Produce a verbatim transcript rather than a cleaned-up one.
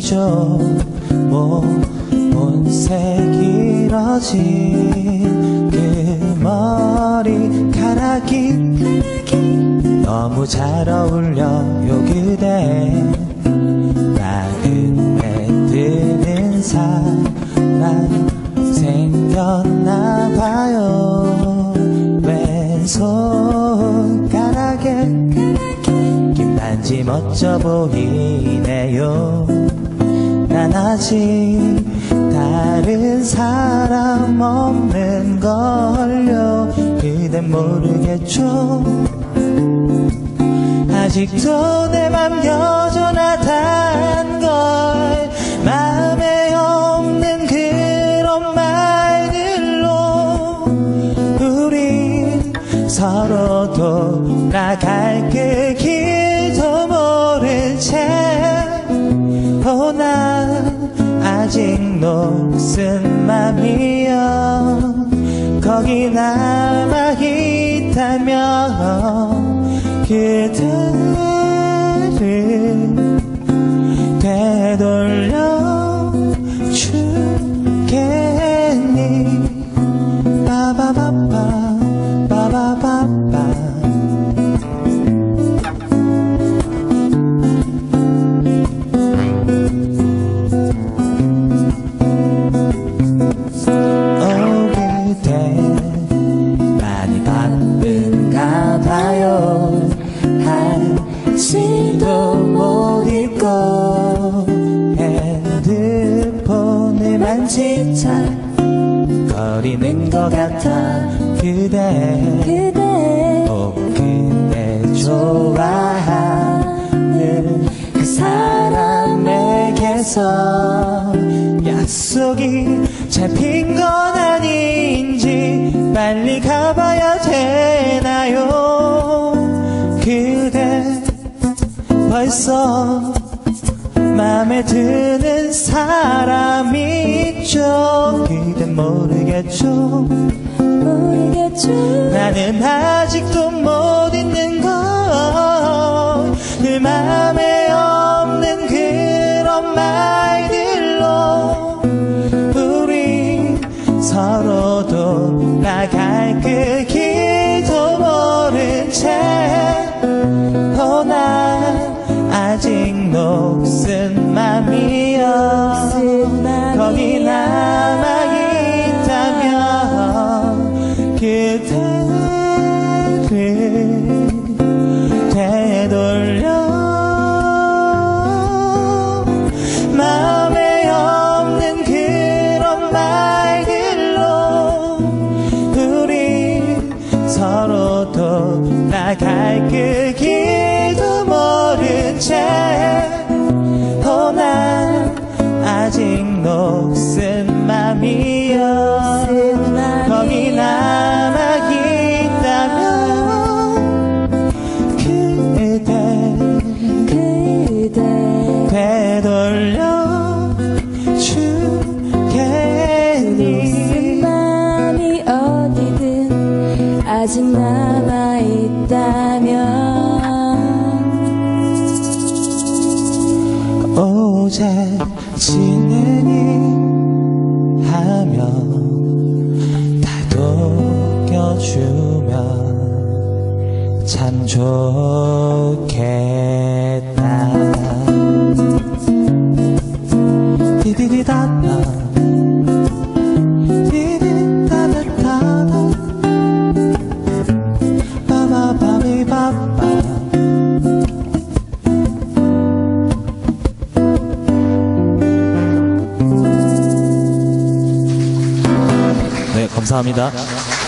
있죠. 뭐 본색 길어진 그 머리카락이 너무 잘 어울려요 그대. 마음에 드는 사람 생겼나봐요. 왼손가락에 긴 반지 멋져 보이네요. 난 아직 다른 사람 없는 걸요. 그댄 모르겠죠. 아직도 내 맘 여전하단 걸. 마음에 없는 그런 말들로 우린 서로 돌아갈 그 길도 모른 채. 어, 난 아직 녹슨 맘이여. 거기 남아있다면 그대를 되돌려 주겠니. 빠바바빠 빠바바빠. 어 그대 많이 바쁜가 봐요. 한시도 못 잊고 핸드폰을 만지작거리는 것 같아 그대. 그대 꼭 그대 좋아하는 그 사람에게서 약속이 잡힌 건 아닌지 빨리 가봐야 되나요. 그대 벌써 맘에 드는 사람이 있죠. 그댄 모르겠죠. 모르겠죠. 나는 아직도 못 잊는 걸. 늘 맘에 없는 그런 말들로 우리 서로 돌아갈 그 길도 모른 채. 어, 난 아직 녹슨 맘이여. 거기 남아있다면 그대를 되돌려 마음에 없는 그런 말들로 우리 서로 돌아갈 그 길도 모른 채. 어, 난 아직 녹슨 맘이여. 거기 남아있다면 그대 그대 되돌려 주겠니. 맘이 어디든 아직 남아있다면 어제 지내니 하면 다독여주면 참 좋겠다. 디디디다다 디디다다다다 빠바바비바바. 네, 감사합니다.